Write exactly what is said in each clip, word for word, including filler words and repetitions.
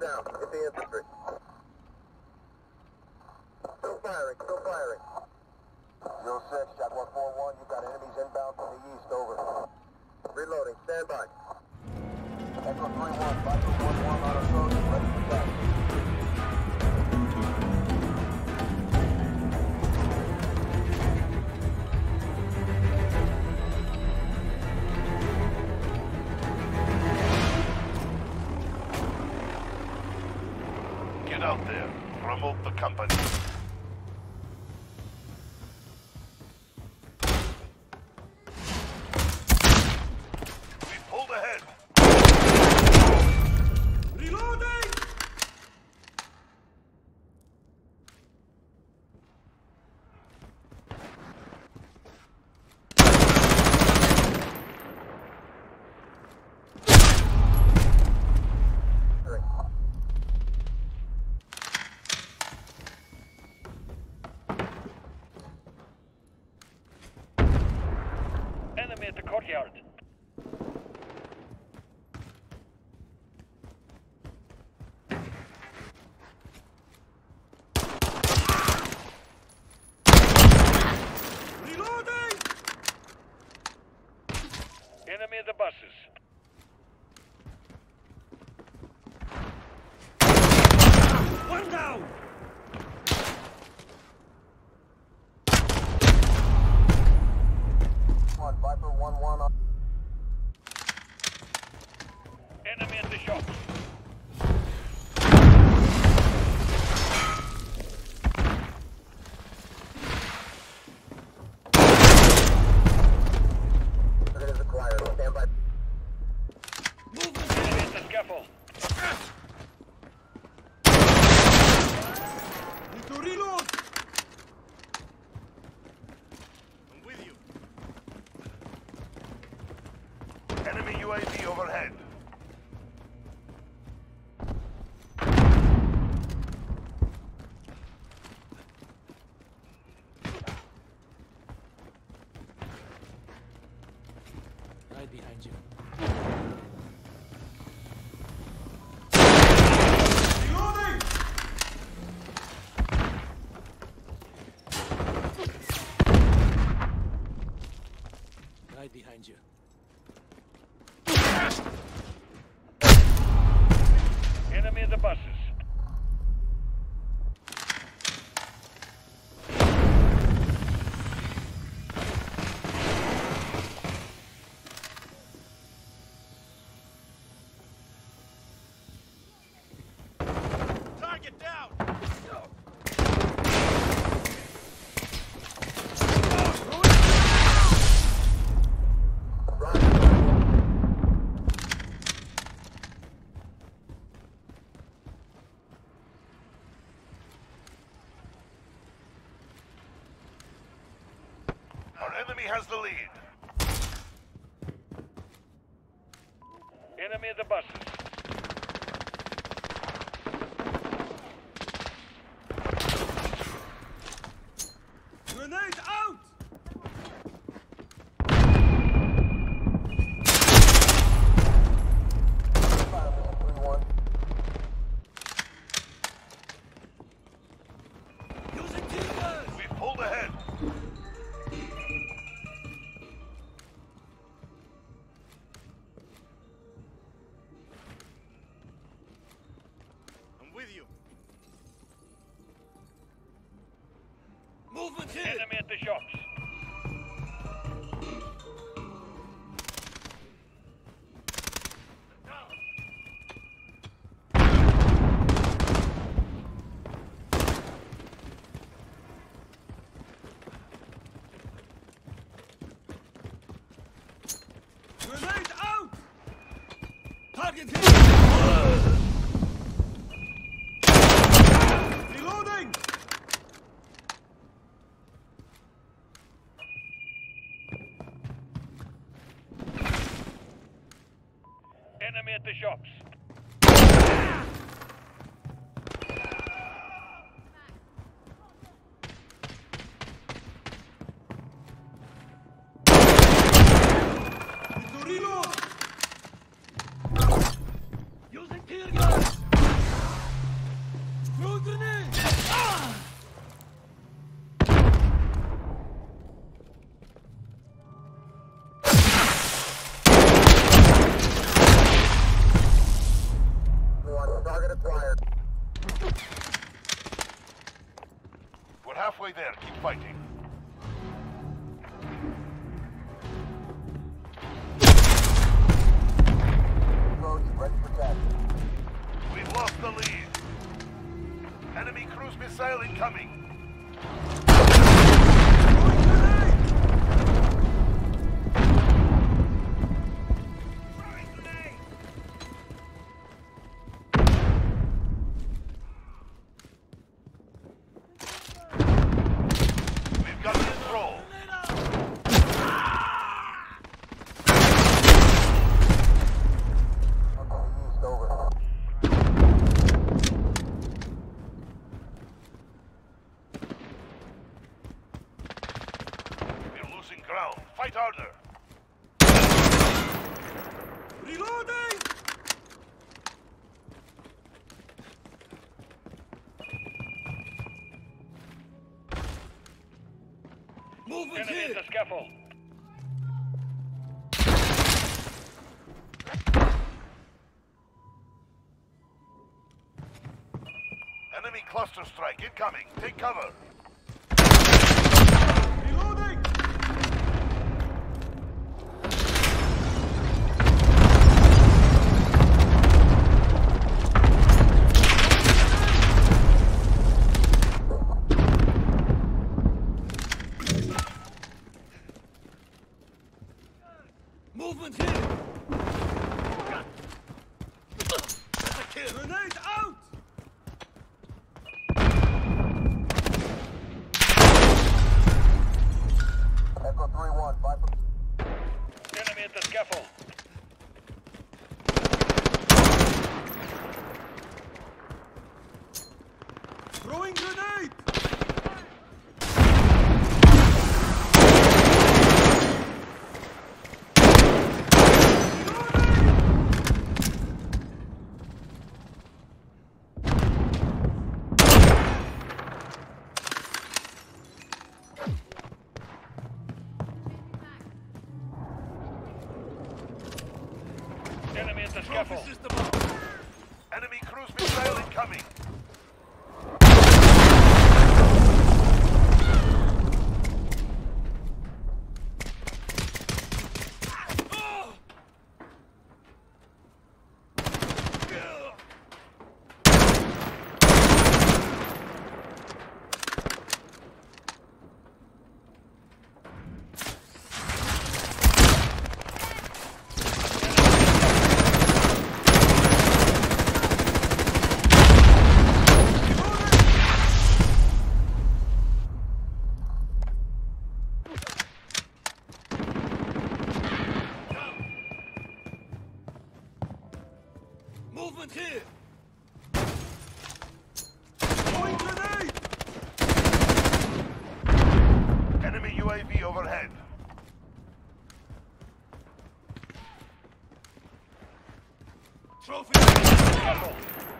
down. Hit the infantry. Still firing, still firing. zero six, Jaguar four one, you've got enemies inbound from the east, over. Reloading, stand by. Echo three one, Viper one one on approach, ready for test. Get out there. Promote the company. We pulled ahead. Reloading! Enemy at the courtyard. Reloading! Enemy at the buses. One down! One, Viper one one on... Enemy at the shops. Target is acquired, stand by. Enemy at the scaffold. Need to reload! I'm with you. Enemy U A V overhead. Right behind you. Reloading! Right behind you. Enemy at the buses. Target down! Our enemy has the lead. Enemy at the buses. Grenade out! three one. Using teamers! We pulled ahead. I'm with you. Movement here! Enemy at the shops. Grenade out! Target hit! Reloading! Enemy at the shops. Need to reload! Using tear gas! incoming. We've got control. East over. We're losing ground. Fight harder. Reloading! Movement Enemy here! at the scaffold. Enemy cluster strike incoming. Take cover. Reloading! Movement here! That's a kill! Grenade out! Echo three one, five. Enemy at the scaffold. Throwing grenade! Enemy at the Trophy scaffold. system up! Enemy cruise missile incoming. Oh! Movement here! Throwing grenade! Enemy U A V overhead. Trophy! Scaffold.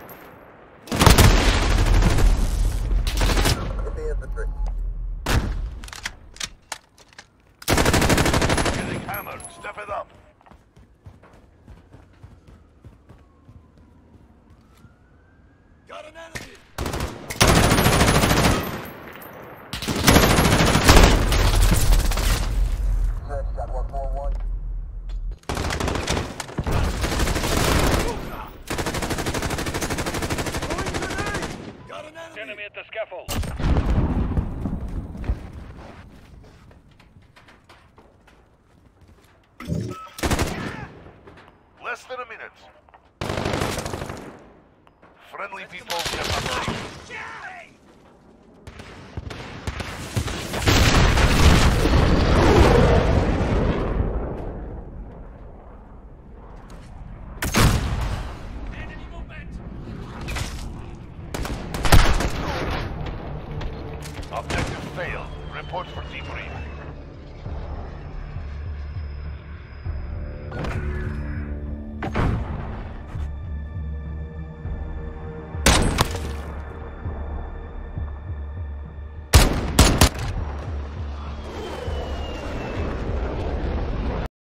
Hit the infantry. Getting hammered. Step it up. Got an enemy! Six, shot one four one. Throwing grenade! Got an enemy! Enemy at the scaffold. Less than a minute. Friendly people get up. Enemy movement! Objective failed. Report for debrief.